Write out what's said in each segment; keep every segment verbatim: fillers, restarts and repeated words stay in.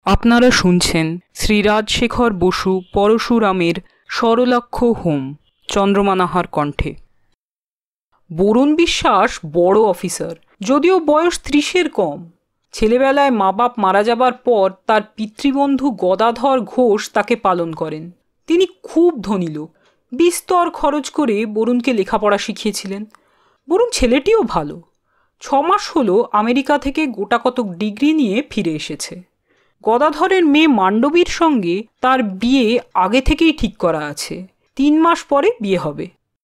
আপনারা শুনছেন শ্রী রাজশেখর বসু পরশুরামের সরলাক্ষ হোম, চন্দ্রমা নাহার কণ্ঠে। বরুণ বিশ্বাস বড় অফিসার, যদিও বয়স ত্রিশের কম। ছেলেবেলায় মা বাপ মারা যাবার পর তার পিতৃবন্ধু গদাধর ঘোষ তাকে পালন করেন। তিনি খুব ধনী লোক, বিস্তর খরচ করে বরুণকে লেখাপড়া শিখিয়েছিলেন। বরুণ ছেলেটিও ভালো। ছ মাস হলো আমেরিকা থেকে গোটা কতক ডিগ্রি নিয়ে ফিরে এসেছে। গদাধরের মেয়ে মান্ডবীর সঙ্গে তার বিয়ে আগে থেকেই ঠিক করা আছে। তিন মাস পরে বিয়ে হবে।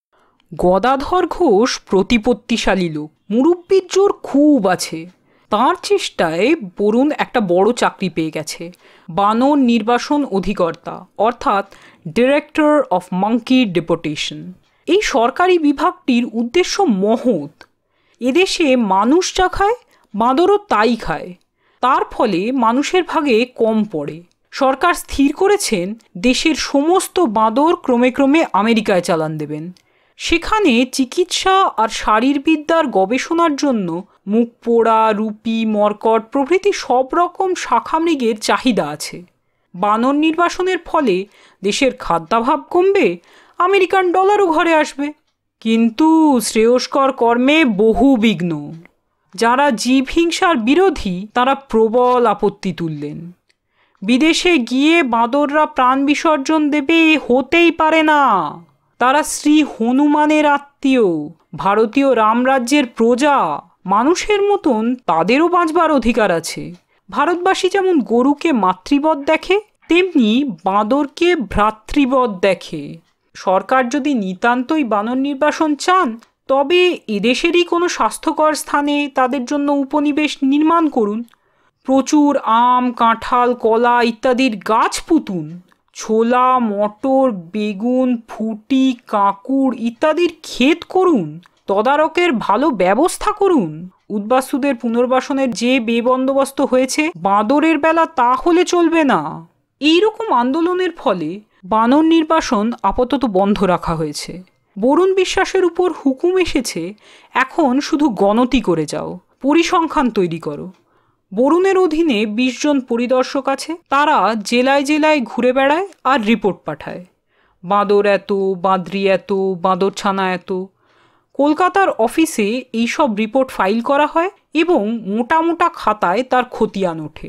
গদাধর ঘোষ প্রতিপত্তিশালী লোক, মুরব্বির জোর খুব আছে। তাঁর চেষ্টায় বরুণ একটা বড় চাকরি পেয়ে গেছে, বানর নির্বাসন অধিকর্তা, অর্থাৎ ডিরেক্টর অফ মাঙ্কি ডেপুটেশন। এই সরকারি বিভাগটির উদ্দেশ্য মহৎ। এদেশে মানুষ যা খায়, বাঁদরও তাই খায়। তার ফলে মানুষের ভাগে কম পড়ে। সরকার স্থির করেছেন দেশের সমস্ত বাঁদর ক্রমে ক্রমে আমেরিকায় চালান দেবেন। সেখানে চিকিৎসা আর শারীরবিদ্যার গবেষণার জন্য মুখ পোড়া, রুপি, মর্কট প্রভৃতি সব রকম শাখামৃগের চাহিদা আছে। বানর নির্বাসনের ফলে দেশের খাদ্যাভাব কমবে, আমেরিকান ডলারও ঘরে আসবে। কিন্তু শ্রেয়স্কর কর্মে বহু বিঘ্ন। যারা জীব হিংসার বিরোধী তারা প্রবল আপত্তি তুললেন। বিদেশে গিয়ে বাঁদররা প্রাণ বিসর্জন দেবে হতেই পারে না। তারা শ্রী হনুমানের আত্মীয়, ভারতীয় রামরাজ্যের প্রজা। মানুষের মতন তাদেরও বাঁচবার অধিকার আছে। ভারতবাসী যেমন গরুকে মাতৃবৎ দেখে, তেমনি বাঁদরকে ভ্রাতৃবৎ দেখে। সরকার যদি নিতান্তই বানর নির্বাসন চান, তবে এদেশেরই কোনো স্বাস্থ্যকর স্থানে তাদের জন্য উপনিবেশ নির্মাণ করুন। প্রচুর আম, কাঁঠাল, কলা ইত্যাদির গাছ পুঁতুন। ছোলা, মটর, বেগুন, ফুটি, কাঁকুড় ইত্যাদির ক্ষেত করুন। তদারকের ভালো ব্যবস্থা করুন। উদ্বাস্তুদের পুনর্বাসনের যে বেবন্দোবস্ত হয়েছে, বাঁদরের বেলা তা হলে চলবে না। এইরকম আন্দোলনের ফলে বানর নির্বাসন আপাতত বন্ধ রাখা হয়েছে। বরুণ বিশ্বাসের উপর হুকুম এসেছে, এখন শুধু গণতি করে যাও, পরিসংখ্যান তৈরি করো। বরুণের অধীনে বিশ জন পরিদর্শক আছে। তারা জেলায় জেলায় ঘুরে বেড়ায় আর রিপোর্ট পাঠায়। বাঁদর এত, বাঁদরি এত, বাঁদর ছানা এত। কলকাতার অফিসে এইসব রিপোর্ট ফাইল করা হয় এবং মোটা মোটা খাতায় তার খতিয়ান ওঠে।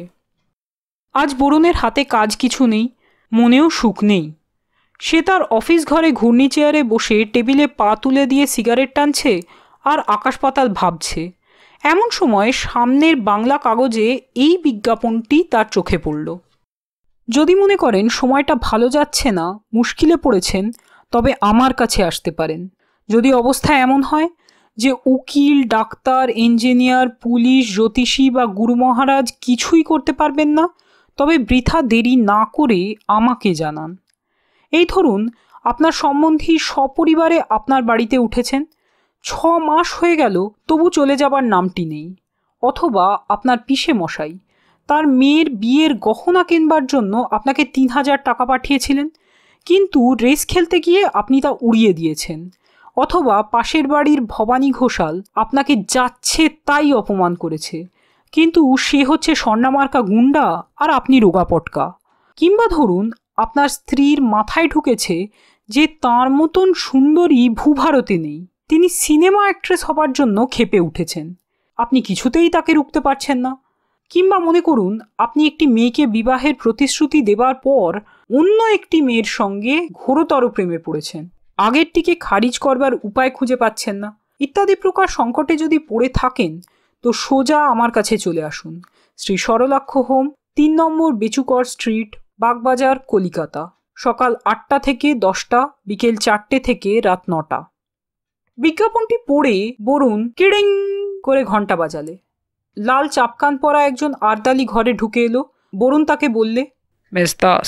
আজ বরুণের হাতে কাজ কিছু নেই, মনেও সুখ নেই। সে তার অফিস ঘরে ঘূর্ণি চেয়ারে বসে টেবিলে পা তুলে দিয়ে সিগারেট টানছে আর আকাশ পাতাল ভাবছে। এমন সময় সামনের বাংলা কাগজে এই বিজ্ঞাপনটি তার চোখে পড়ল। যদি মনে করেন সময়টা ভালো যাচ্ছে না, মুশকিলে পড়েছেন, তবে আমার কাছে আসতে পারেন। যদি অবস্থা এমন হয় যে উকিল, ডাক্তার, ইঞ্জিনিয়ার, পুলিশ, জ্যোতিষী বা গুরু মহারাজ কিছুই করতে পারবেন না, তবে বৃথা দেরি না করে আমাকে জানান। এই ধরুন, আপনার সম্বন্ধী সপরিবারে আপনার বাড়িতে উঠেছেন, ছ মাস হয়ে গেল তবু চলে যাবার নামটি নেই। অথবা আপনার পিসে মশাই তার মেয়ের বিয়ের গহনা কেনবার জন্য আপনাকে তিন হাজার টাকা পাঠিয়েছিলেন, কিন্তু রেস খেলতে গিয়ে আপনি তা উড়িয়ে দিয়েছেন। অথবা পাশের বাড়ির ভবানী ঘোষাল আপনাকে যাচ্ছে তাই অপমান করেছে, কিন্তু সে হচ্ছে স্বর্ণামার্কা গুন্ডা আর আপনি রোগা পটকা। কিংবা ধরুন, আপনার স্ত্রীর মাথায় ঢুকেছে যে তার মতন সুন্দরী ভূভারতে নেই, তিনি সিনেমা অ্যাক্ট্রেস হবার জন্য ক্ষেপে উঠেছেন, আপনি কিছুতেই তাকে রুখতে পারছেন না। কিংবা মনে করুন, আপনি একটি মেয়েকে বিবাহের প্রতিশ্রুতি দেবার পর অন্য একটি মেয়ের সঙ্গে ঘোরতর প্রেমে পড়েছেন, আগেরটিকে খারিজ করবার উপায় খুঁজে পাচ্ছেন না। ইত্যাদি প্রকার সংকটে যদি পড়ে থাকেন, তো সোজা আমার কাছে চলে আসুন। শ্রী সরলাক্ষ হোম, তিন নম্বর বেচুকর স্ট্রিট, বাগবাজার, কলিকাতা। সকাল আটটা থেকে দশটা, বিকেল চারটে থেকে রাত নটা। বিজ্ঞাপনটি পড়ে বরুণ কিড়িং করে ঘন্টা বাজালে। লাল চাপকান পরা একজন আর্দালি ঘরে ঢুকে এলো। বরুণ তাকে বললে, মিস দাস।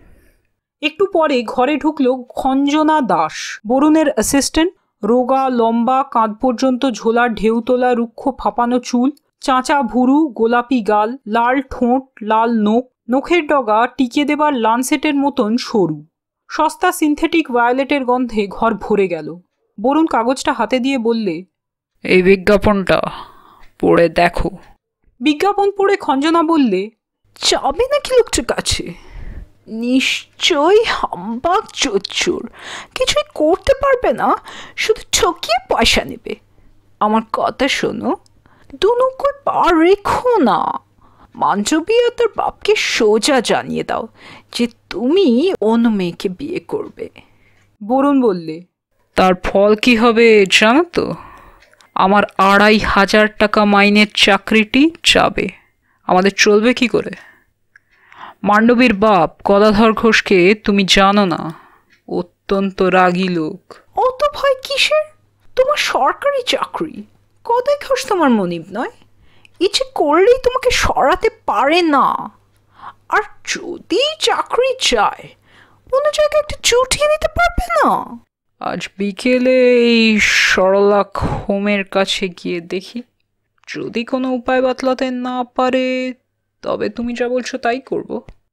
একটু পরে ঘরে ঢুকলো খঞ্জনা দাস, বরুণের অ্যাসিস্ট্যান্ট। রোগা, লম্বা, কাঁধ পর্যন্ত ঝোলা ঢেউ তোলা রুক্ষ ফাঁপানো চুল, চাঁচা ভুরু, গোলাপি গাল, লাল ঠোঁট, লাল নোখ, নখের ডগা টিকে দেবার লানসেটের মতন সরু। সস্তা সিনথেটিক ভায়োলেটের গন্ধে ঘর ভরে গেল। বরুণ কাগজটা হাতে দিয়ে বললে, এই বিজ্ঞাপনটা পড়ে দেখো। বিজ্ঞাপন পড়ে খঞ্জনা বললে, যাবে নাকি লোকটার কাছে? নিশ্চয়ই হাম্বাক চোর, কিছুই করতে পারবে না, শুধু ঠকিয়ে পয়সা নেবে। আমার কথা শোনো, দুনুকুর পা রেখো না। মান্ডবী আর তোর বাপকে সোজা জানিয়ে দাও যে তুমি অন্য মেয়েকে বিয়ে করবে। বরুণ বললে, তার ফল কি হবে জানো তো? আমার আড়াই হাজার টাকা মাইনের চাকরিটি যাবে। আমাদের চলবে কি করে? মান্ডবীর বাপ গদাধর ঘোষকে তুমি জানো না, অত্যন্ত রাগী লোক। অত ভয় কিসের? তোমার সরকারি চাকরি, গদাই ঘোষ তোমার মনিব নয়। ইচ্ছে করলেই তোমাকে সরাতে পারে না। আর যদি চাকরি যায়, অন্য জায়গায় একটা চুটিয়ে নিতে পারবে না? আজ বিকেলে এই সরলাক্ষ হোমের কাছে গিয়ে দেখি, যদি কোনো উপায় বাতলাতে না পারে তবে তুমি যা বলছো তাই করব।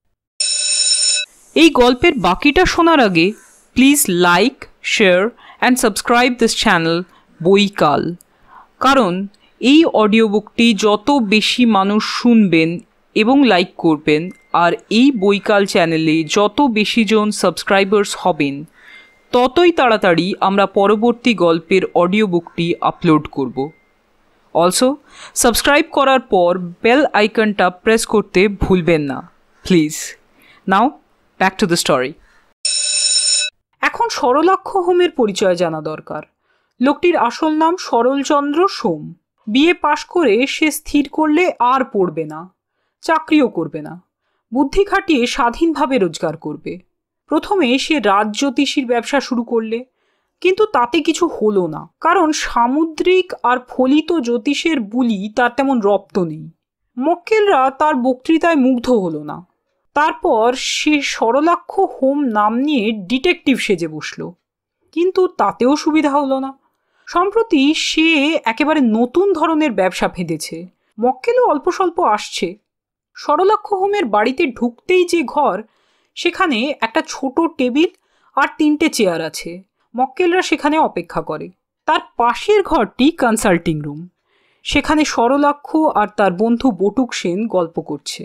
এই গল্পের বাকিটা শোনার আগে please like, share and subscribe this channel Boikal, কারণ এই অডিও বুকটি যত বেশি মানুষ শুনবেন এবং লাইক করবেন, আর এই বইকাল চ্যানেলে যত বেশি জন সাবস্ক্রাইবার্স হবেন, ততই তাড়াতাড়ি আমরা পরবর্তী গল্পের অডিও বুকটি আপলোড করব। অলসো সাবস্ক্রাইব করার পর বেল আইকনটা প্রেস করতে ভুলবেন না please. Now back to the story. এখন সরলাক্ষ হোমের পরিচয় জানা দরকার। লোকটির আসল নাম সরলচন্দ্র সোম। বিএ পাশ করে সে স্থির করলে আর পড়বে না, চাকরিও করবে না, বুদ্ধি খাটিয়ে স্বাধীনভাবে রোজগার করবে। প্রথমে সে রাজজ্যোতিষীর ব্যবসা শুরু করলে, কিন্তু তাতে কিছু হলো না, কারণ সামুদ্রিক আর ফলিত জ্যোতিষের বুলি তার তেমন রপ্ত নেই। মক্কেলরা তার বক্তৃতায় মুগ্ধ হলো না। তারপর সে সরলাক্ষ হোম নাম নিয়ে ডিটেকটিভ সেজে বসল, কিন্তু তাতেও সুবিধা হলো না। সম্প্রতি সে একেবারে নতুন ধরনের ব্যবসা ফেঁদেছে। মক্কেলও অল্প স্বল্প আসছে। সরলাক্ষ হোমের বাড়িতে ঢুকতেই যে ঘর, সেখানে একটা ছোট টেবিল আর তিনটে চেয়ার আছে। মক্কেলরা সেখানে অপেক্ষা করে। তার পাশের ঘরটি কনসাল্টিং রুম। সেখানে সরলাক্ষ আর তার বন্ধু বটুক সেন গল্প করছে।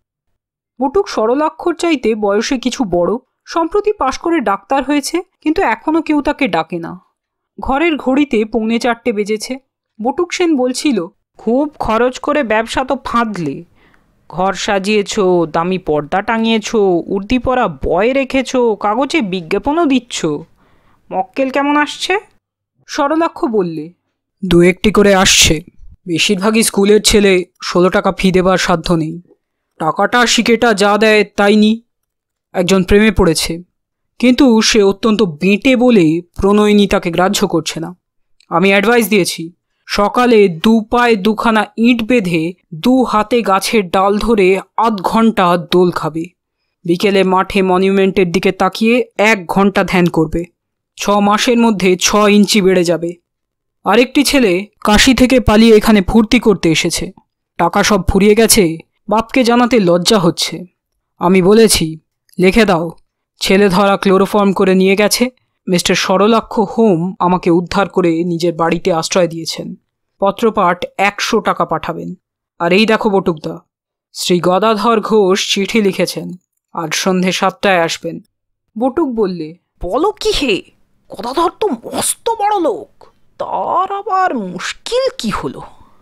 বটুক সরলাক্ষর চাইতে বয়সে কিছু বড়, সম্প্রতি পাশ করে ডাক্তার হয়েছে, কিন্তু এখনও কেউ তাকে ডাকে না। ঘরের ঘড়িতে পৌনে চারটে বেজেছে। বটুক সেন বলছিল, খুব খরচ করে ব্যবসা তো ফাঁদলে। ঘর সাজিয়েছ, দামি পর্দা টাঙিয়েছ, উর্দি পরা বয় রেখেছ, কাগজে বিজ্ঞাপনও দিচ্ছ। মক্কেল কেমন আসছে? সরলাক্ষ বললে, দু একটি করে আসছে। বেশিরভাগই স্কুলের ছেলে, ষোলো টাকা ফি দেবার সাধ্য নেই। টাকাটা শিকেটা যা দেয় তাই নি। একজন প্রেমে পড়েছে, কিন্তু সে অত্যন্ত বেঁটে বলে প্রণয়িনী তাকে গ্রাহ্য করছে না। আমি অ্যাডভাইস দিয়েছি, সকালে দু পায়ে দুখানা ইঁট বেঁধে দু হাতে গাছের ডাল ধরে আধ ঘন্টা দোল খাবে। বিকেলে মাঠে মনিউমেন্টের দিকে তাকিয়ে এক ঘন্টা ধ্যান করবে। ছ মাসের মধ্যে ছ ইঞ্চি বেড়ে যাবে। আরেকটি ছেলে কাশি থেকে পালিয়ে এখানে ফুর্তি করতে এসেছে। টাকা সব ফুরিয়ে গেছে, বাপকে জানাতে লজ্জা হচ্ছে। আমি বলেছি, লিখে দাও, ছেলে ধরা ক্লোরোফর্ম করে নিয়ে গেছে। মিস্টার সরলাক্ষ হোম আমাকে উদ্ধার করে নিজের বাড়িতে আশ্রয় দিয়েছেন। পত্রপাঠ একশো টাকা পাঠাবেন। আর এই দেখো বটুকদা, শ্রী গদাধর ঘোষ চিঠি লিখেছেন, আজ সন্ধে সাতটায় আসবেন। বটুক বললে, বলো কি হে, গদাধর তো মস্ত বড় লোক, তার আবার মুশকিল কি হলো?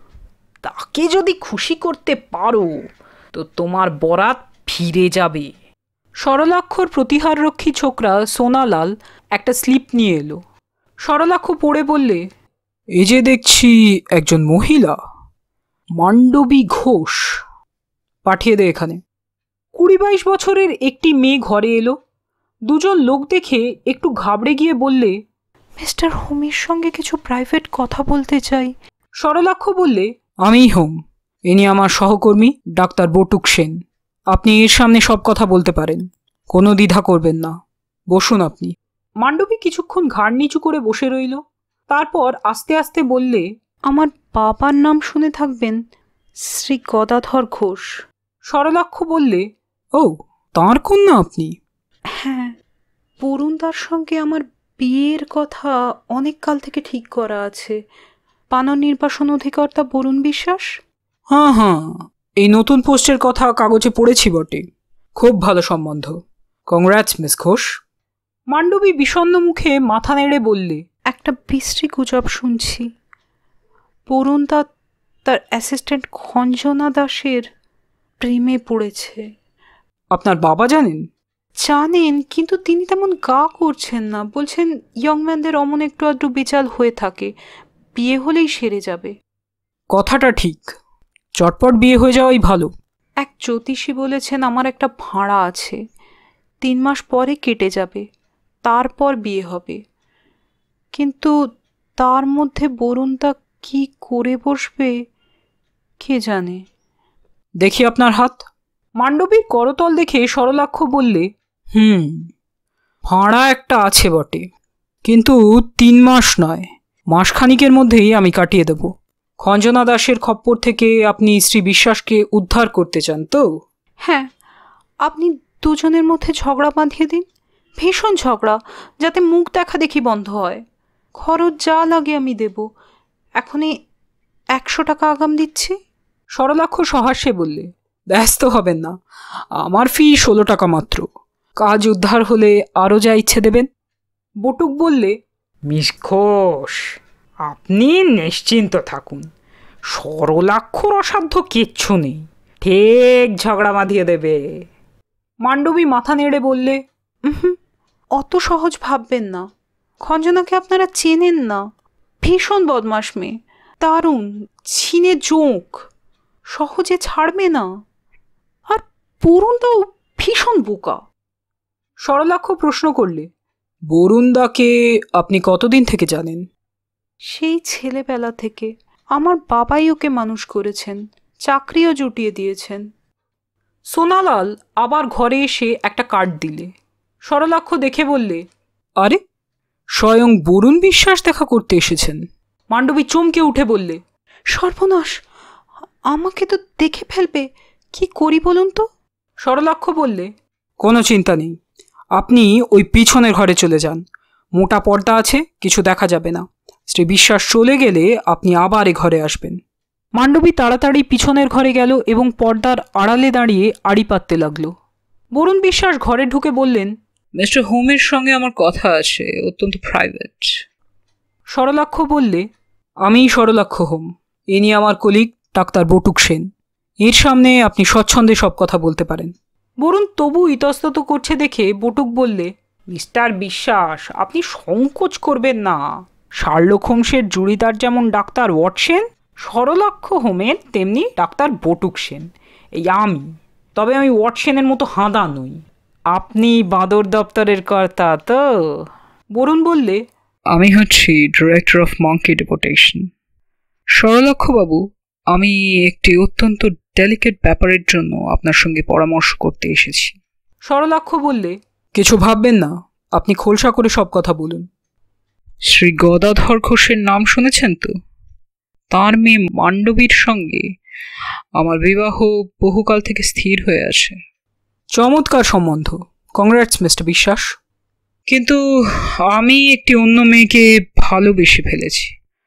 তাকে যদি খুশি করতে পারো তো তোমার বরাত ফিরে যাবে। সরলাক্ষর প্রতিহাররক্ষী ছোকরা সোনালাল একটা স্লিপ নিয়ে এলো। সরলাক্ষ পড়ে বললে, এই যে দেখছি একজন মহিলা, মান্ডবী ঘোষ। পাঠিয়ে দে এখানে। কুড়ি বাইশ বছরের একটি মেয়ে ঘরে এলো। দুজন লোক দেখে একটু ঘাবড়ে গিয়ে বললে, মিস্টার হোমের সঙ্গে কিছু প্রাইভেট কথা বলতে চাই। সরলাক্ষ বললে, আমিই হোম, ইনি আমার সহকর্মী ডাক্তার বটুক সেন। আপনি এর সামনে সব কথা বলতে পারেন, কোনো দ্বিধা করবেন না। বসুন আপনি। মান্ডবী কিছুক্ষণ ঘাড় নিচু করে বসে রইল। তারপর আস্তে আস্তে বললে, আমার বাবার নাম শুনে থাকবেন, শ্রী গদাধর ঘোষ। সরলাক্ষ বললে, ও, তাঁর কন্যা আপনি? হ্যাঁ, বরুণদার সঙ্গে আমার বিয়ের কথা অনেক কাল থেকে ঠিক করা আছে। পানন নির্বাসন অধিকর্তা বরুণ বিশ্বাস। হ্যাঁ হ্যাঁ, এই নতুন পোস্টের কথা কাগজে পড়েছি বটে। খুব ভালো সম্বন্ধ। Congrats miss Ghosh. মান্ডবী বিষণ্ণ মুখে মাথা নেড়ে বললে, একটা বিশ্রী গুজব শুনছি। বরুণ দা তার অ্যাসিস্ট্যান্ট খঞ্জনা দাসের প্রেমে পড়েছে। আপনার বাবা জানেন? জানেন, কিন্তু তিনি তেমন গা করছেন না। বলছেন ইয়ংম্যানদের অমন একটু আধটু বেচাল হয়ে থাকে, বিয়ে হলেই সেরে যাবে। কথাটা ঠিক, চটপট বিয়ে হয়ে যাওয়াই ভালো। এক জ্যোতিষী বলেছেন আমার একটা ভাড়া আছে, তিন মাস পরে কেটে যাবে, তারপর বিয়ে হবে। কিন্তু তার মধ্যে বরুণদা কি করে বসবে কে জানে। দেখি আপনার হাত। মান্ডবীর করতল দেখে সরলাক্ষ বললে, হুম, ভাড়া একটা আছে বটে, কিন্তু তিন মাস নয়, মাসখানিকের মধ্যেই আমি কাটিয়ে দেব। খঞ্জনা দাসের খপ্পর থেকে আপনি শ্রী বিশ্বাসকে উদ্ধার করতে চান তো? হ্যাঁ, আপনি দুজনের মধ্যে ঝগড়া বাঁধিয়ে দিন, ভীষণ ঝগড়া, যাতে মুখ দেখা দেখি বন্ধ হয়। খরচ যা লাগে আমি দেব। এখনই একশো টাকা আগাম দিচ্ছি। সরলাক্ষ সহাস্যে বললে, ব্যস্ত হবেন না, আমার ফি ষোলো টাকা মাত্র। কাজ উদ্ধার হলে আরও যা ইচ্ছে দেবেন। বটুক বললে, মিস ঘোষ, আপনি নিশ্চিন্ত থাকুন, সরলাক্ষর অসাধ্য কিচ্ছু নেই, ঠিক ঝগড়া বাঁধিয়ে দেবে। মান্ডবী মাথা নেড়ে বললে, হুম, অত সহজ ভাববেন না। খঞ্জনাকে আপনারা চেনেন না, ভীষণ বদমাশ মেয়ে, দারুণ ছিনে জোঁক, সহজে ছাড়বে না। আর বরুণদাও ভীষণ বোকা। সরলাক্ষ প্রশ্ন করলে, বরুণদাকে আপনি কতদিন থেকে জানেন? সেই ছেলেবেলা থেকে। আমার বাবাই ওকে মানুষ করেছেন, চাকরিও জুটিয়ে দিয়েছেন। সোনালাল আবার ঘরে এসে একটা কার্ড দিলে। সরলাক্ষ দেখে বললে, আরে, স্বয়ং বরুণ বিশ্বাস দেখা করতে এসেছেন। মান্ডবী চমকে উঠে বললে, সর্বনাশ, আমাকে তো দেখে ফেলবে, কি করি বলুন তো? সরলাক্ষ বললে, কোনো চিন্তা নেই, আপনি ওই পিছনের ঘরে চলে যান, মোটা পর্দা আছে, কিছু দেখা যাবে না। শ্রী বিশ্বাস চলে গেলে আপনি আবার এ ঘরে আসবেন। মান্ডবী তাড়াতাড়ি পিছনের ঘরে গেল এবং পর্দার আড়ালে দাঁড়িয়ে আড়ি পাততে লাগলো। বরুণ বিশ্বাস ঘরে ঢুকে বললেন, মিস্টার হোমের সঙ্গে আমার কথা আছে, অত্যন্ত প্রাইভেট। সরলাক্ষ বললে, আমিই সরলাক্ষ হোম, ইনি আমার কলিগ ডাক্তার বটুক সেন, এর সামনে আপনি স্বচ্ছন্দে সব কথা বলতে পারেন। বরুণ তবু ইতস্তত করছে দেখে বটুক বললে, মিস্টার বিশ্বাস, আপনি সংকোচ করবেন না। শার্লক হোমসের জুড়িদার যেমন ডাক্তার ওয়াটসন, সরলাক্ষ হোমের তেমনি ডাক্তার বটুক সেন, এই আমি। তবে আমি ওয়াটসনের মতো হাঁদা নই। আপনি বাঁদর দপ্তরের কর্তা তো? বরুণ বললে, আমি হচ্ছি ডিরেক্টর অফ মাঙ্কি ডেপুটেশন। সরলাক্ষবাবু, আমি একটি অত্যন্ত ডেলিকেট ব্যাপারের জন্য আপনার সঙ্গে পরামর্শ করতে এসেছি। সরলাক্ষ বললে, কিছু ভাববেন না, আপনি খোলসা করে সব কথা বলুন। শ্রী গদাধর ঘোষের নাম শুনেছেন তো? তার মেয়ে মান্ডবীর সঙ্গে আমার বিবাহ বহুকাল থেকে স্থির হয়ে আছে। চমৎকার সম্বন্ধ, কংগ্রাটস মিস্টার বিশ্বাস। কিন্তু আমি একটি অন্য মেয়েকে ভালোবেসে ফেলেছি।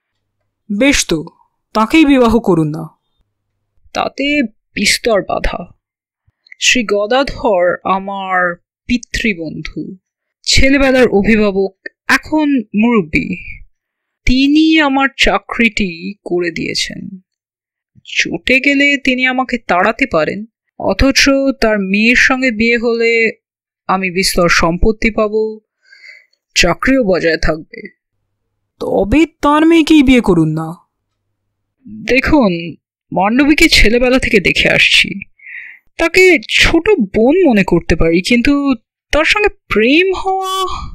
বেশ তো, তাকেই বিবাহ করুন না। তাতে বিস্তর বাধা। শ্রী গদাধর আমার পিতৃবন্ধু, ছেলেবেলার অভিভাবক, এখন মুরব্বী। তিনি আমার চাকরিটি করে দিয়েছেন। চটে গেলে তিনি আমাকে তাড়াতে পারেন, অথচ তার মেয়ের সঙ্গে বিয়ে হলে আমি বিস্তর সম্পত্তি পাব, চাকরিও বজায় থাকবে। তবে তার মেয়েকেই বিয়ে করুন না। দেখুন, মান্ডবীকে ছেলেবেলা থেকে দেখে আসছি, তাকে ছোট বোন মনে করতে পারি, কিন্তু তার সঙ্গে প্রেম হওয়া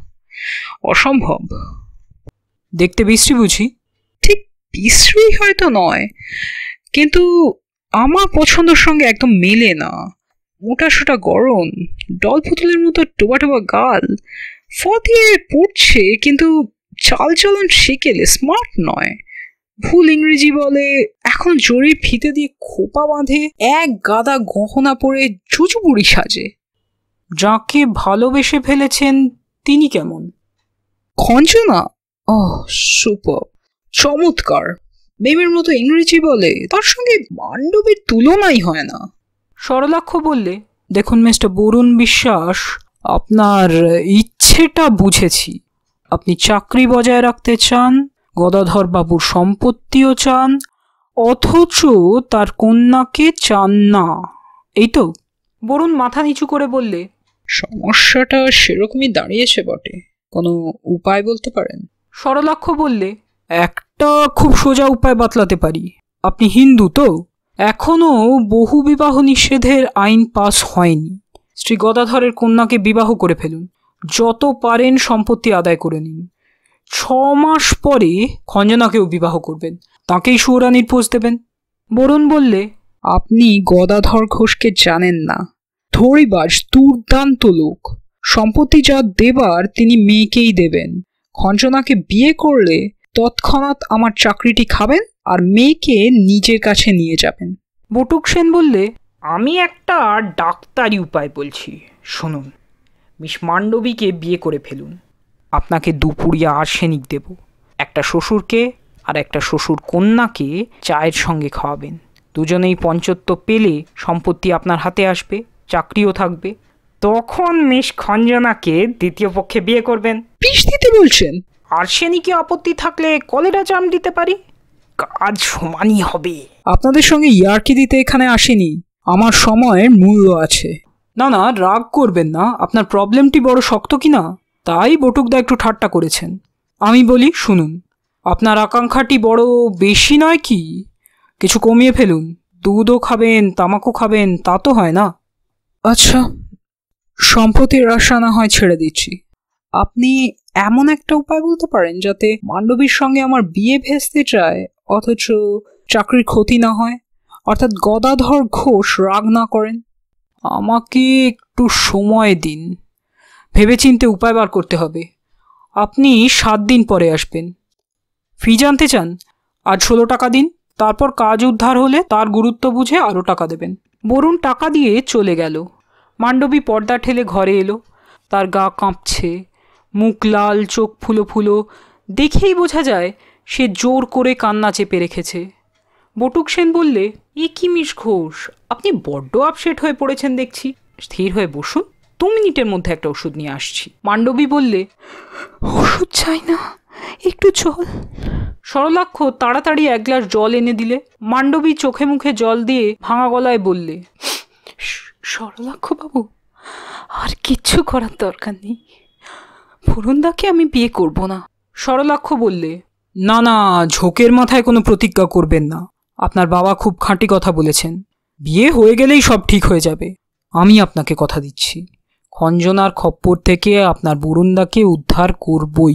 অসম্ভব। দেখতে বিশ্রী বুঝি? ঠিক বিশ্রী হয়তো নয়, কিন্তু আমার পছন্দের সঙ্গে একদম মেলে না। মোটা সোটা গরম, ডল পুতুলের মতো টোবা টোবা গাল, ফতিয়ে পড়ছে, কিন্তু চালচলন সেকেলে স্মার্ট নয়। ভুল ইংরেজি বলে, এখন জরির ফিতে দিয়ে খোপা বাঁধে, এক গাদা গহনা পরে চুচুপুরি সাজে। যাকে ভালোবেসে ফেলেছেন তিনি কেমন? খঞ্জনা? ওহ, সুপার, চমৎকার, মেমের মতো ইংরেজি বলে, তার সঙ্গে মান্ডবীর তুলনাই হয় না। সরলাক্ষ বললে, দেখুন মিস্টার বরুণ বিশ্বাস, আপনার ইচ্ছেটা বুঝেছি। আপনি চাকরি বজায় রাখতে চান, গদাধর বাবুর সম্পত্তিও চান, অথচ তার কন্যাকে চান না, এই তো? বরুণ মাথা নিচু করে বললে, সমস্যাটা সেরকমই দাঁড়িয়েছে বটে, কোনো উপায় বলতে পারেন? সরলাক্ষ বললে, একটা খুব সোজা উপায় বাতলাতে পারি। আপনি হিন্দু তো? এখনো বহু বিবাহ নিষেধের আইন পাস হয়নি। শ্রী গদাধরের কন্যাকে বিবাহ করে ফেলুন, যত পারেন সম্পত্তি আদায় করে নিন। ছ মাস পরে খঞ্জনাকেও বিবাহ করবেন, তাকেই সুরানির পোষ দেবেন। বরুণ বললে, আপনি গদাধর ঘোষকে জানেন না। ধরিবাজ দুর্দান্ত লোক, সম্পত্তি যা দেবার তিনি মেয়েকেই দেবেন। খঞ্জনাকে বিয়ে করলে তৎক্ষণাৎ আমার চাকরিটি খাবেন আর মেয়েকে নিজের কাছে নিয়ে যাবেন। বটুক সেন বললে, আমি একটা ডাক্তারি উপায় বলছি, শুনুন। মিস মান্ডবীকে বিয়ে করে ফেলুন, আপনাকে দুপুরিয়া আর্সেনিক দেব। একটা শ্বশুরকে আর একটা শ্বশুর কন্যাকে চায়ের সঙ্গে খাওয়াবেন। দুজনেই পঞ্চত্ব পেলে সম্পত্তি আপনার হাতে আসবে, চাকরিও থাকবে। তখন মিস খঞ্জনাকে দ্বিতীয় পক্ষে বিয়ে করবেন। বিষ দিতে বলছেন? আর্সেনিকে আপত্তি থাকলে কলেরা জাম দিতে পারি, কাজ সমানই হবে। আপনাদের সঙ্গে ইয়ার্কি দিতে এখানে আসিনি, আমার সময়ের মূল্য আছে। না না, রাগ করবেন না, আপনার প্রবলেমটি বড় শক্ত কি না, তাই বটুকদা একটু ঠাট্টা করেছেন। আমি বলি শুনুন, আপনার আকাঙ্ক্ষাটি বড় বেশি নয় কি? কিছু কমিয়ে ফেলুন। দুধও খাবেন, তামাকও খাবেন, তা তো হয় না। আচ্ছা, সম্পত্তির আশা না হয় ছেড়ে দিচ্ছি। আপনি এমন একটা উপায় বলতে পারেন যাতে মান্ডবীর সঙ্গে আমার বিয়ে ভেস্তে চায়, অথচ চাকরির ক্ষতি না হয়, অর্থাৎ গদাধর ঘোষ রাগ না করেন। আমাকে একটু সময় দিন, ভেবেচিন্তে উপায় বার করতে হবে। আপনি সাত দিন পরে আসবেন। ফি জানতে চান? আজ ষোলো টাকা দিন, তারপর কাজ উদ্ধার হলে তার গুরুত্ব বুঝে আরও টাকা দেবেন। বরুণ টাকা দিয়ে চলে গেল। মান্ডবী পর্দা ঠেলে ঘরে এলো। তার গা কাঁপছে, মুখ লাল, চোখ ফুলো ফুলো, দেখেই বোঝা যায় সে জোর করে কান্না চেপে রেখেছে। বটুক সেন বললে, এ কি মিস ঘোষ, আপনি বড্ড আপসেট হয়ে পড়েছেন দেখছি। স্থির হয়ে বসুন, দু মিনিটের মধ্যে একটা ওষুধ নিয়ে আসছি। মান্ডবী বললে, ওষুধ চাই না, একটু জল। সরলাক্ষ তাড়াতাড়ি এক গ্লাস জল এনে দিলে। মান্ডবী চোখে মুখে জল দিয়ে ভাঙা গলায় বললে, সরলাক্ষ বাবু, আর কিচ্ছু করার দরকার নেই, বরুণদাকে আমি বিয়ে করব না। সরলাক্ষ বললে, না না, ঝোঁকের মাথায় কোনো প্রতিজ্ঞা করবেন না। আপনার বাবা খুব খাঁটি কথা বলেছেন, বিয়ে হয়ে গেলেই সব ঠিক হয়ে যাবে। আমি আপনাকে কথা দিচ্ছি, খঞ্জনার খপ্পর থেকে আপনার বরুণদাকে উদ্ধার করবই।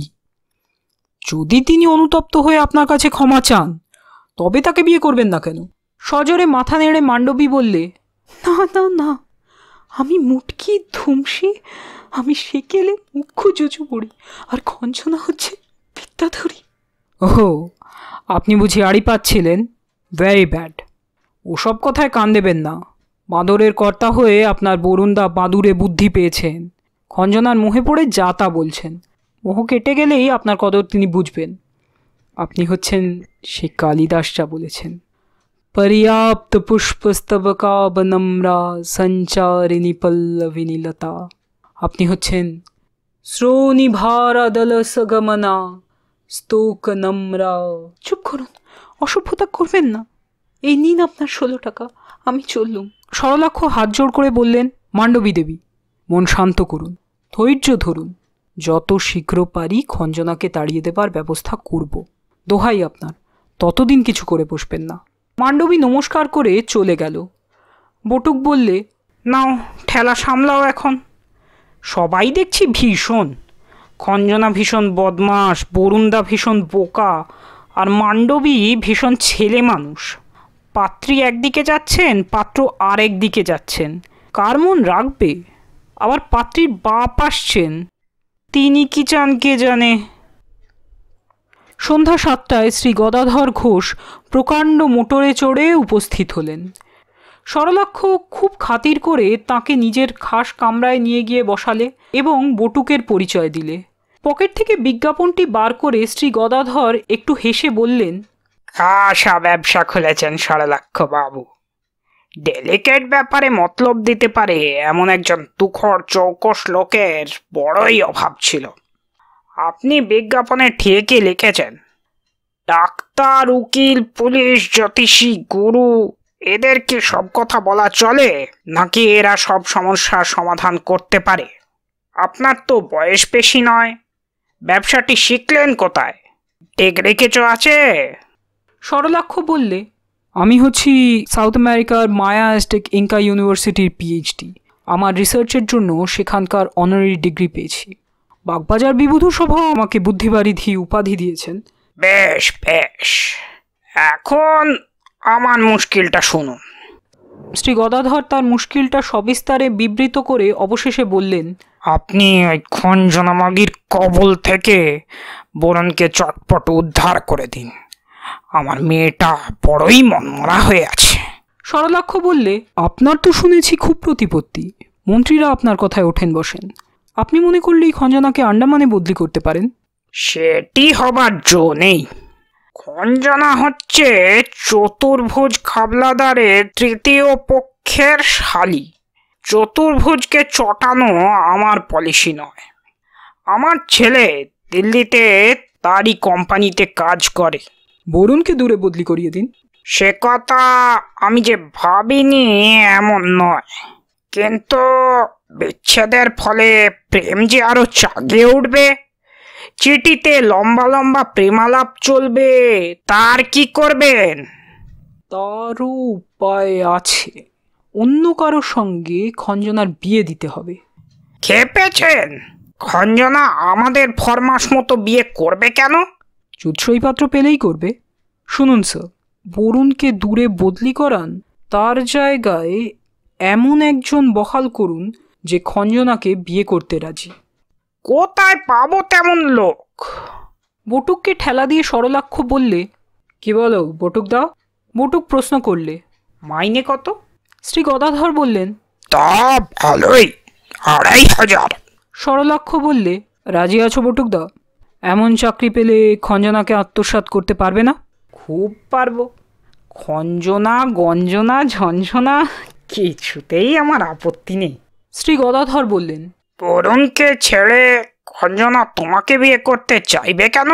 যদি তিনি অনুতপ্ত হয়ে আপনার কাছে ক্ষমা চান, তবে তাকে বিয়ে করবেন না কেন? সজোরে মাথা নেড়ে মান্ডবী বললে, না না না, আমি মুটকি ধুমসি, আমি সেকেলে মুখ্য জুজু পড়ি, আর খঞ্জনা হচ্ছে বিদ্যাধরী। ওহো, আপনি বুঝি আড়ি পাচ্ছিলেন? Very bad. ওসব কথায় কান দেবেন না। বাঁদরের কর্তা হয়ে আপনার বরুণদা বাঁদুরে বুদ্ধি পেয়েছেন, খঞ্জনার মোহে পড়ে যা তা বলছেন। মোহ কেটে গেলেই আপনার কদর তিনি বুঝবেন। আপনি হচ্ছেন সেই কালিদাস যা বলেছেন, पर्याप्त पुष्पस्तबकाबनम्रा সঞ্চারিণী পল্লবিনী লতা। আপনি হচ্ছেন শ্রোণিভারাদল সগমনা স্তোক নম্রা। চুপ করুন, অসভ্যতা করবেন না। এই নিন আপনার ষোলো টাকা, আমি চললুম। সরলাক্ষ হাত জোড় করে বললেন, মান্ডবী দেবী, মন শান্ত করুন, ধৈর্য ধরুন। যত শীঘ্র পারি খঞ্জনাকে তাড়িয়ে দেবার ব্যবস্থা করব। দোহাই আপনার, ততদিন কিছু করে বসবেন না। মান্ডবী নমস্কার করে চলে গেল। বটুক বললে, নাও ঠেলা সামলাও এখন। সবাই দেখছি ভীষণ, খঞ্জনা ভীষণ বদমাস, বরুণদা ভীষণ বোকা, আর মান্ডবী ভীষণ ছেলে মানুষ। পাত্রী একদিকে যাচ্ছেন, পাত্র আর একদিকে যাচ্ছেন, কার মন রাখবে? আবার পাত্রীর বাপ আসছেন, তিনি কি চান কে জানে। সন্ধ্যা সাতটায় শ্রী গদাধর ঘোষ প্রকাণ্ড মোটরে চড়ে উপস্থিত হলেন। সরলাক্ষ খুব খাতির করে তাকে নিজের খাস কামরায় নিয়ে গিয়ে বসালে এবং বটুকের পরিচয় দিলে। পকেট থেকে বিজ্ঞাপনটি বার করে শ্রী গদাধর একটু হেসে বললেন, খাসা ব্যবসা খুলেছেন সরলাক্ষ বাবু। ডেলিকেট ব্যাপারে মতলব দিতে পারে এমন একজন তুখর চৌকস লোকের বড়ই অভাব ছিল। আপনি বিজ্ঞাপনে ঠিকই লিখেছেন, ডাক্তার, উকিল, পুলিশ, জ্যোতিষী, গুরু, এদের কি সব কথা বলা চলে, নাকি এরা সব সমস্যার সমাধান করতে পারে? আপনার তো বয়স বেশি নয়, ব্যবসাটি শিখলেন কোথায়? ডিগ্রি কিছু আছে? সরলাক্ষ বললে, আমি হচ্ছি সাউথ আমেরিকার মায়া অ্যাজটেক ইনকা ইউনিভার্সিটির পিএইচডি। আমার রিসার্চের জন্য সেখানকার অনারারি ডিগ্রি পেয়েছি। বাগবাজার বিভূতি সভা আমাকে বুদ্ধিবারিধি উপাধি দিয়েছেন। বেশ বেশ, এখন আমার মুশকিলটা শুনুন। শ্রী গদাধর তার মুশকিলটা সবিস্তারে বিবৃত করে অবশেষে বললেন, আপনি ওই খঞ্জনা মাগির কবল থেকে বরুণকে চটপট উদ্ধার করে দিন। আমার মেয়েটা বড়ই মনমরা হয়ে আছে। সরলাক্ষ বললে, আপনার তো শুনেছি খুব প্রতিপত্তি, মন্ত্রীরা আপনার কথায় ওঠেন বসেন। আপনি মনে করলেই খঞ্জনাকে আন্ডামানে বদলি করতে পারেন। সেটি হবার জো নেই। খঞ্জনা হচ্ছে চতুর্ভুজ খাবলাদারের তৃতীয় পক্ষের শালী। চতুর্ভুজকে চটানো আমার পলিসি নয়। আমার ছেলে দিল্লিতে তারই কোম্পানিতে কাজ করে। বরুণকে দূরে বদলি করিয়ে দিন। সে কথা আমি যে ভাবিনি এমন নয়, কিন্তু বিচ্ছেদের ফলে প্রেম যে আরো জাগিয়ে উঠবে, চিঠিতে লম্বা লম্বা প্রেমালাপ চলবে, তার কি করবেন? তারও উপায় আছে। অন্য কারো সঙ্গে খঞ্জনার বিয়ে দিতে হবে। খেপেছেন? খঞ্জনা আমাদের ফরমাস মতো বিয়ে করবে কেন? চুৎসই পাত্র পেলেই করবে। শুনুন স্যার, বরুণকে দূরে বদলি করান, তার জায়গায় এমন একজন বহাল করুন যে খঞ্জনাকে বিয়ে করতে রাজি। কোথায় পাবো তেমন লোক? বটুককে ঠেলা দিয়ে সরলাক্ষ বললে, কি বলো বটুক দাও? বটুক প্রশ্ন করলে, মাইনে কত? শ্রী গদাধর বললেন, তা ভালোই, আড়াই হাজার। সরলাক্ষ বললে, রাজি আছো বটুক দা? এমন চাকরি পেলে খঞ্জনাকে আত্মসাৎ করতে পারবে না? খুব পারবো। খঞ্জনা গঞ্জনা ঝঞ্ঝনা কিছুতেই আমার আপত্তি নেই। শ্রী গদাধর বললেন, বরুণকে ছেড়ে খঞ্জনা তোমাকে বিয়ে করতে চাইবে কেন?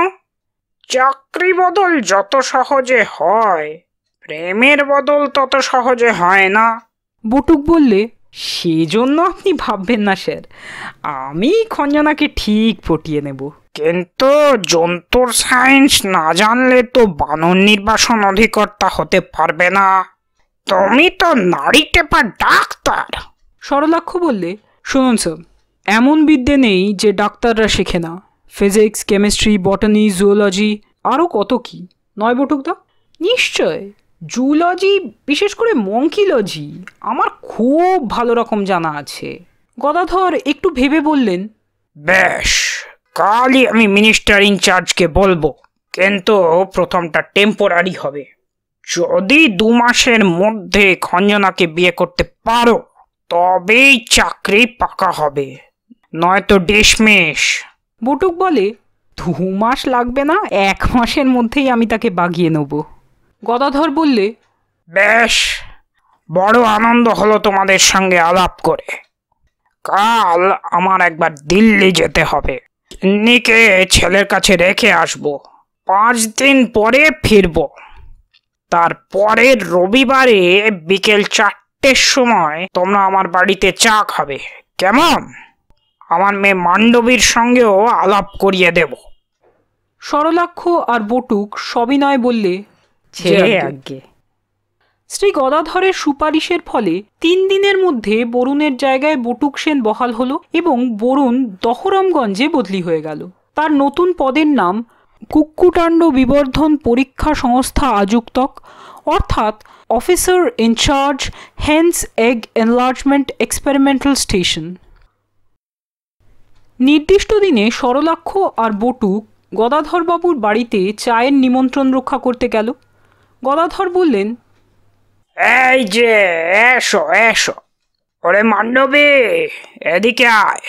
চাকরি বদল যত সহজে হয়, প্রেমের বদল তত সহজে হয় না। বটুক বললে, সেজন্য আপনি ভাববেন না স্যার, আমি খঞ্জনাকে ঠিক পটিয়ে নেব। কিন্তু জন্তুর সায়েন্স না জানলে তো বানর নির্বাসন অধিকর্তা হতে পারবে না। তুমি তো নাড়ি টেপা ডাক্তার। সরলাক্ষ বললে, শুনুন স্যার, এমন বিদ্যে নেই যে ডাক্তাররা শেখে না। ফিজিক্স, কেমিস্ট্রি, বটানি, জুওলজি, আরও কত কি, নয় বটুকদা? নিশ্চয়, জুলজি, বিশেষ করে মঙ্কিলজি আমার খুব ভালো রকম জানা আছে। গদাধর একটু ভেবে বললেন, বেশ, কালই আমি মিনিস্টার ইনচার্জকে বলবো, কিন্তু প্রথমটা টেম্পোরারি হবে। যদি দু মাসের মধ্যে খঞ্জনাকে বিয়ে করতে পারো তবেই চাকরি পাকা হবে, নয়তো ডিসমিস। বটুক বলে, দু মাস লাগবে না, এক মাসের মধ্যেই আমি তাকে বাগিয়ে নেব। গদাধর বললে, বেশ, বড় আনন্দ হলো তোমাদের সঙ্গে আলাপ করে। কাল আমার একবার দিল্লি যেতে হবে, নিকে ছেলের কাছে রেখে আসবো। পাঁচ দিন পরে ফিরবো। তারপরের রবিবারে বিকেল চারটের সময় তোমরা আমার বাড়িতে চা খাবে, কেমন? আমার মেয়ে মান্ডবীর সঙ্গেও আলাপ করিয়ে দেব। সরলাক্ষ আর বটুক সবিনয় বললে, আজ্ঞে। শ্রী গদাধরের সুপারিশের ফলে তিন দিনের মধ্যে বরুণের জায়গায় বটুক সেন বহাল হলো এবং বরুণ দহরমগঞ্জে বদলি হয়ে গেল। তার নতুন পদের নাম কুক্কুটাণ্ড বিবর্ধন পরীক্ষা সংস্থা আযুক্তক, অর্থাৎ officer in charge hens egg enlargement experimental station. নির্দিষ্ট দিনে সরলাক্ষ আর বটুক গদাধরবাবুর বাড়িতে চায়ের নিমন্ত্রণ রক্ষা করতে গেল। গদাধর বললেন, এই যে এসো এসো, ওরে মান্ডবী এদিকে আয়।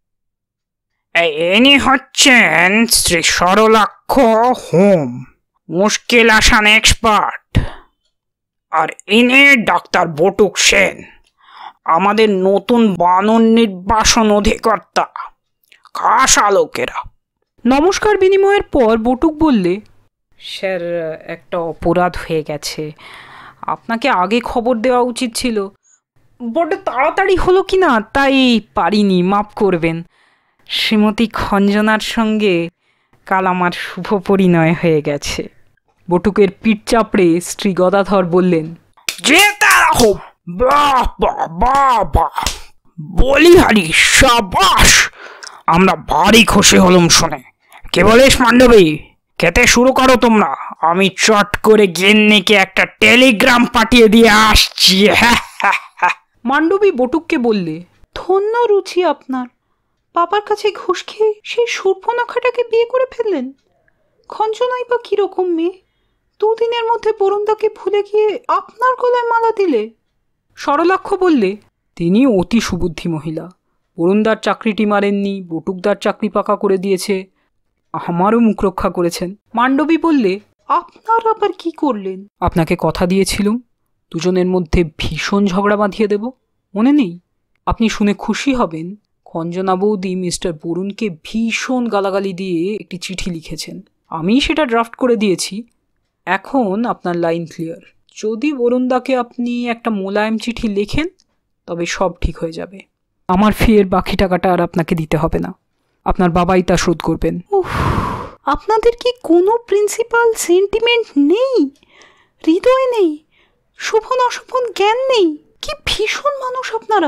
ইনি হচ্ছেন শ্রী সরলাক্ষ হোম, মুশকিল আসান এক্সপার্ট, আর ইনি ডাক্তার বটুক সেন, আমাদের নতুন বানর নির্বাসন অধিকর্তা। খাস আলোকেরা। নমস্কার বিনিময়ের পর বটুক বললে, স্যার একটা অপরাধ হয়ে গেছে, আপনাকে আগে খবর দেওয়া উচিত ছিল। বড্ড তাড়াতাড়ি হলো কি না তাই পারিনি, মাপ করবেন। শ্রীমতী খঞ্জনার সঙ্গে কাল আমার শুভ পরিণয় হয়ে গেছে। বটুকের পিঠ চাপড়ে স্ত্রী গদাধর বললেন, যে তারা হোক, বাহ বাহ বাহ বাহ, বলিহারি সাবাস, আমরা ভারী খুশি হলাম শুনে। কে বলিস মান্ডবী, খেতে শুরু করো তোমরা, আমি চট করে গিন্নিকে একটা টেলিগ্রাম পাঠিয়ে দিয়ে আসছি। মান্ডবী বটুককে বললে, ধন্য রুচি আপনার, বাবার কাছে ঘুষ খেয়ে সেই সুর্পনখাটাকে বিয়ে করে ফেললেন। খঞ্জনাই বা কিরকম মেয়ে, দুদিনের মধ্যে বরুণদাকে ভুলে গিয়ে আপনার গলায় মালা দিলে। সরলাক্ষ বললে, তিনি অতি সুবুদ্ধি মহিলা, বরুণদার চাকরিটি মারেননি, বটুকদার চাকরি পাকা করে দিয়েছে, আমারও মুখ রক্ষা করেছেন। মান্ডবী বললে, আপনার আবার কি করলেন? আপনাকে কথা দিয়েছিলুম দুজনের মধ্যে ভীষণ ঝগড়া বাঁধিয়ে দেব, মনে নেই? আপনি শুনে খুশি হবেন, খঞ্জনা বৌদি মিস্টার বরুণকে ভীষণ গালাগালি দিয়ে একটি চিঠি লিখেছেন, আমি সেটা ড্রাফট করে দিয়েছি। এখন আপনার লাইন ক্লিয়ার, যদি বরুণদাকে আপনি একটা মোলায়েম চিঠি লেখেন তবে সব ঠিক হয়ে যাবে। আমার ফিয়ের বাকি টাকাটা আর আপনাকে দিতে হবে না, আপনার বাবাই তা শোধ করবেন। উফ, আপনাদের কি কোনো প্রিন্সিপাল সেন্টিমেন্ট নেই, হৃদয় নেই, শোভন অশোভন জ্ঞান নেই? কি ভীষণ মানুষ আপনারা।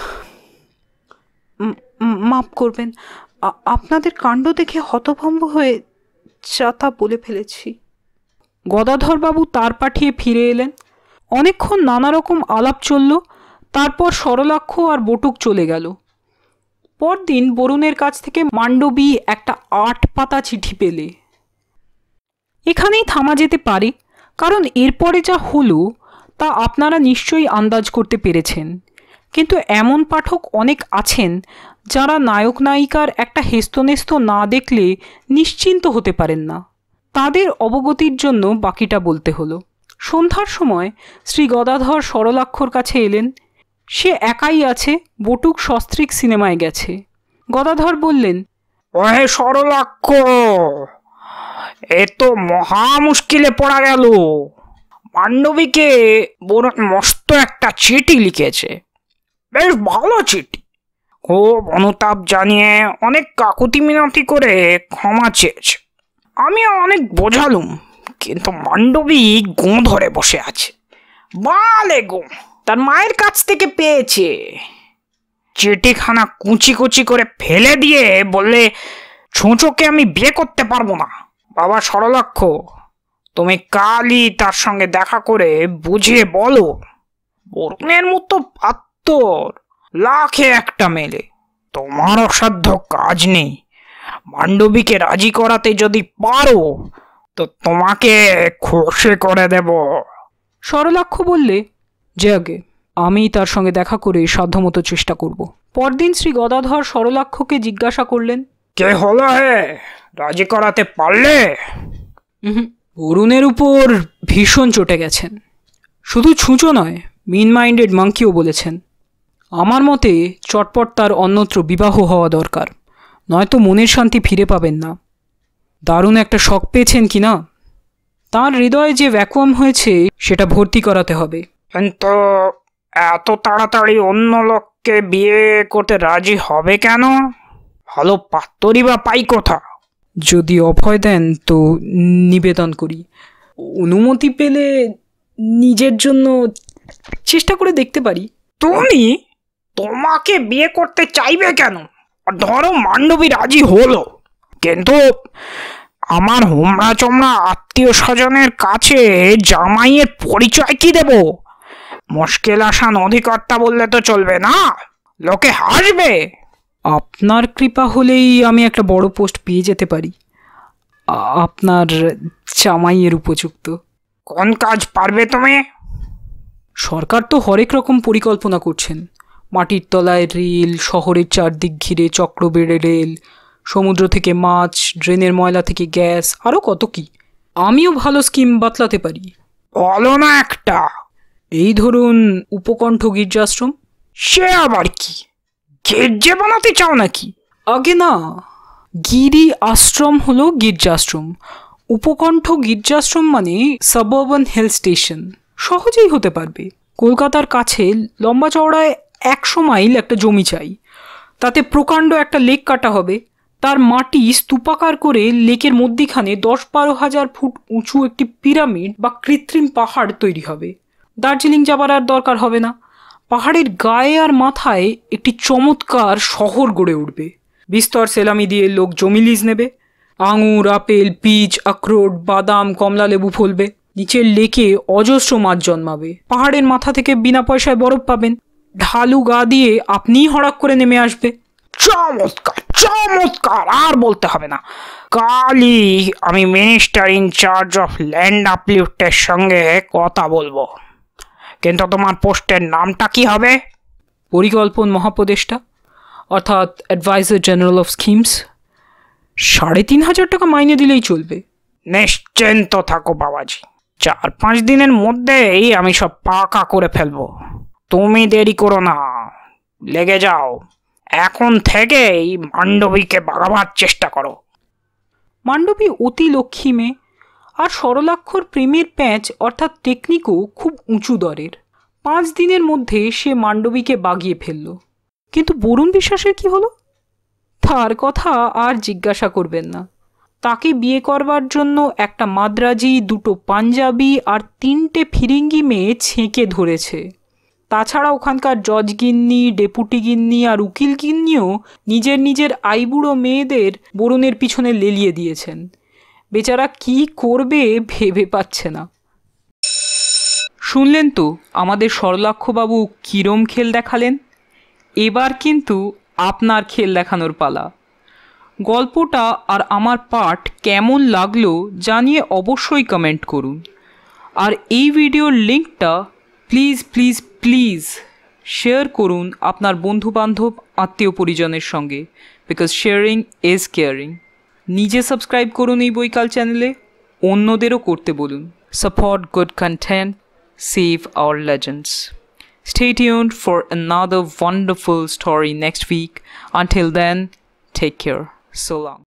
মাপ করবেন, আপনাদের কাণ্ড দেখে হতভম্ব হয়ে যা তা বলে ফেলেছি। গদাধরবাবু তার পাঠিয়ে ফিরে এলেন। অনেকক্ষণ নানা রকম আলাপ চলল, তারপর সরলাক্ষ আর বটুক চলে গেল। পরদিন বরুণের কাছ থেকে মান্ডবী একটা আট পাতা চিঠি পেলে। এখানেই থামা যেতে পারে, কারণ এরপরে যা হলো তা আপনারা নিশ্চয়ই আন্দাজ করতে পেরেছেন। কিন্তু এমন পাঠক অনেক আছেন যারা নায়ক নায়িকার একটা হেস্তনেস্ত না দেখলে নিশ্চিন্ত হতে পারেন না, তাদের অবগতির জন্য বাকিটা বলতে হলো। সন্ধ্যার সময় শ্রী গদাধর সরলাক্ষর কাছে এলেন। সে একাই আছে, বটুক সস্ত্রীক সিনেমায় গেছে। গদাধর বললেন, ওহে সরলাক্ষ, এ তো মহা মুশকিলে পড়া গেল। মান্ডবীকে বরুণ মস্ত একটা চিঠি লিখেছে, বেশ ভালো চিঠি, খুব অনুতাপ জানিয়ে অনেক কাকুতি মিনতি করে ক্ষমা চেয়েছে। আমি অনেক বোঝালুম, কিন্তু মান্ডবী গো ধরে বসে আছে, বালে গো, তার মায়ের কাছ থেকে পেয়েছে। চিঠিখানা কুচি কুচি করে ফেলে দিয়ে বললে, ছুঁচোকে আমি বিয়ে করতে পারবো না। বাবা সরলাক্ষ, তুমি কালই তার সঙ্গে দেখা করে বুঝিয়ে বলো, বরুণের মতো পাত্তর লাখে একটা মেলে, তোমার অসাধ্য কাজ নেই। মান্ডবীকে রাজি করাতে যদি পারো তো তোমাকে খুশি করে দেব। সরলাক্ষ বললে, যে আগে আমি তার সঙ্গে দেখা করে সাধ্যমতো চেষ্টা করব। পরদিন শ্রী গদাধর সরলাক্ষকে জিজ্ঞাসা করলেন, কে হলো হে, রাজি করাতে পারলে? বরুণের উপর ভীষণ চটে গেছেন, শুধু ছুঁচো নয়, মিন মাইন্ডেড মাংকিও বলেছেন। আমার মতে চটপট তার অন্যত্র বিবাহ হওয়া দরকার, নয়তো মনের শান্তি ফিরে পাবেন না। দারুণ একটা শখ পেয়েছেন কি না? তাঁর হৃদয়ে যে ভ্যাকুয়াম হয়েছে সেটা ভর্তি করাতে হবে। কিন্তু এত তাড়াতাড়ি অন্য লোককে বিয়ে করতে রাজি হবে কেন? ভালো পাত্তরই বা পাই কোথা? যদি অভয় দেন তো নিবেদন করি, অনুমতি পেলে নিজের জন্য চেষ্টা করে দেখতে পারি। তুমি তোমাকে বিয়ে করতে চাইবে কেন? ধরো মান্ডবী রাজি হলো, কিন্তু আমার হোমরা চমড়া আত্মীয় স্বজনের কাছে জামাইয়ের পরিচয় কি দেব? মুশকিল আসান অধিকর্তা বললে তো চলবে না, লোকে হাসবে। আপনার কৃপা হলেই আমি একটা বড় পোস্ট পেয়ে যেতে পারি, আপনার জামাইয়ের উপযুক্ত। কোন কাজ পারবে তুমি? সরকার তো হরেক রকম পরিকল্পনা করছেন, মাটির তলায় রেল, শহরের চারদিক ঘিরে চক্রবেড়ে রেল, সমুদ্র থেকে মাছ, ড্রেনের ময়লা থেকে গ্যাস, আরও কত কি। আমিও ভালো স্কিম বাতলাতে পারি। বলো না একটা। এই ধরুন উপকণ্ঠ গির্জাশ্রম। সে আবার কি, গির্জে বানাতে চাও নাকি? আগে না, গিরি আশ্রম হলো গির্জাশ্রম, উপকণ্ঠ গির্জাশ্রম মানে সাবআরবান হিল স্টেশন। সহজেই হতে পারবে। কলকাতার কাছে লম্বা চওড়ায় একশো মাইল একটা জমি চাই, তাতে প্রকাণ্ড একটা লেক কাটা হবে, তার মাটি স্তূপাকার করে লেকের মধ্যিখানে দশ বারো হাজার ফুট উঁচু একটি পিরামিড বা কৃত্রিম পাহাড় তৈরি হবে। দার্জিলিং যাবার আর দরকার হবে না। পাহাড়ের গায়ে আর মাথায় একটি চমৎকার শহর গড়ে উঠবে। বিস্তর সেলামি দিয়ে লোক জমি লিজ নেবে। আঙুর, আপেল, পিচ, আখরোট, বাদাম, কমলা লেবু ফলবে। নিচের লেকে অজস্র মাছ জন্মাবে। পাহাড়ের মাথা থেকে বিনা পয়সায় বরফ পাবেন। ঢালু গা দিয়ে আপনিই হড়াক করে নেমে আসবে। চমৎকার চমৎকার, আর বলতে হবে না। কালই আমি মিনিস্টার ইনচার্জ অফ ল্যান্ড আপলিফ্টের সঙ্গে কথা বলবো। কিন্তু তোমার পোস্টের নামটা কি হবে? পরিকল্পন মহাপ্রদেষ্টা, অর্থাৎ অ্যাডভাইজার জেনারেল অফ স্কিমস। সাড়ে তিন হাজার টাকা মাইনে দিলেই চলবে। নিশ্চিন্ত থাকো বাবাজি, চার পাঁচ দিনের মধ্যেই আমি সব পাকা করে ফেলবো। তুমি দেরি করো না, লেগে যাও। এখন থেকেই মান্ডবীকে বাগাবার চেষ্টা করো। মান্ডবী অতি লক্ষ্মী মেয়ে, আর সরলাক্ষর প্রেমের প্যাঁচ অর্থাৎ টেকনিকও খুব উঁচু দরের। পাঁচ দিনের মধ্যে সে মান্ডবীকে বাগিয়ে ফেলল। কিন্তু বরুণ বিশ্বাসের কি হলো? তার কথা আর জিজ্ঞাসা করবেন না। তাকে বিয়ে করবার জন্য একটা মাদ্রাজি, দুটো পাঞ্জাবি আর তিনটে ফিরিঙ্গি মেয়ে ছেঁকে ধরেছে। তাছাড়া ওখানকার জজ গিন্নি, ডেপুটি গিন্নি আর উকিল গিন্নিও নিজের নিজের আইবুড়ো মেয়েদের বরুণের পিছনে লেলিয়ে দিয়েছেন। বেচারা কি করবে ভেবে পাচ্ছে না। শুনলেন তো আমাদের সরলাক্ষবাবু কিরম খেল দেখালেন। এবার কিন্তু আপনার খেল দেখানোর পালা। গল্পটা আর আমার পাঠ কেমন লাগলো জানিয়ে অবশ্যই কমেন্ট করুন। আর এই ভিডিওর লিঙ্কটা প্লিজ প্লিজ প্লিজ শেয়ার করুন আপনার বন্ধুবান্ধব, আত্মীয় পরিজনের সঙ্গে, বিকজ শেয়ারিং ইজ কেয়ারিং। নিজে সাবস্ক্রাইব করুন এই বইকাল চ্যানেলে, অন্যদেরও করতে বলুন। Support good content, save our legends. Stay tuned for another wonderful story next week. Until then, take care. So long.